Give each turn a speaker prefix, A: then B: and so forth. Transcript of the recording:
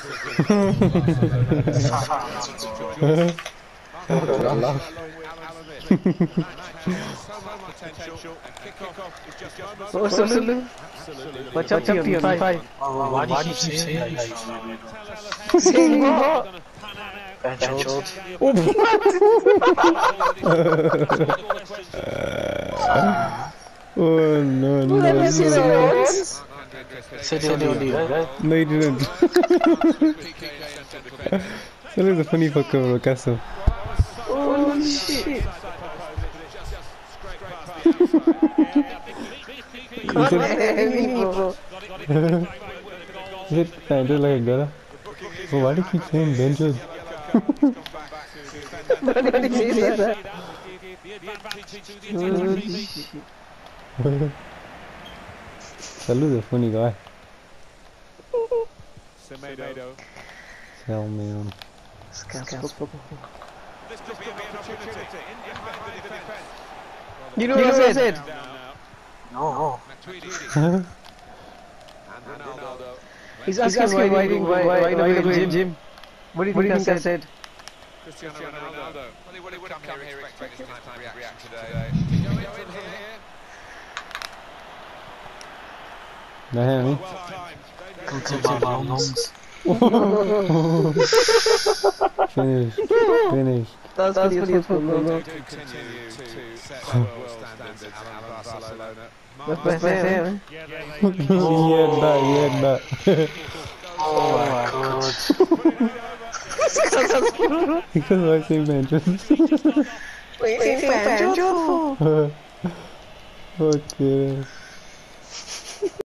A: Oh, Salu. What's up to you, FIFA?
B: Why do you keep saying that?
A: Saying what?
B: Benchhold.
C: Oh no no
A: Let me see
C: no.
A: that once.
B: Said you only leave, right?
C: No, you didn't. That is a funny fucker, Picasso.
A: Oh shit.
C: You said Andrew like a girl. So why do you keep saying Benjo?
A: Why did he say that? Oh shit.
C: Salu's a funny guy.
D: Semedo.
C: Tell me.
D: This could be an opportunity.
A: You know what I said?
B: No.
A: He's asking why not go to the gym. What do you think I said?
D: Cristiano Ronaldo. Well, he would have come here expecting this time to react today.
C: Nah,
B: Come to my lungs.
C: Finish.
A: That's pretty fun.
D: Continue to set world standards at Barcelona.
A: That's my hair.
B: Oh my god.
C: Because I say Benjo.
A: Wait, Benjo.
C: Okay.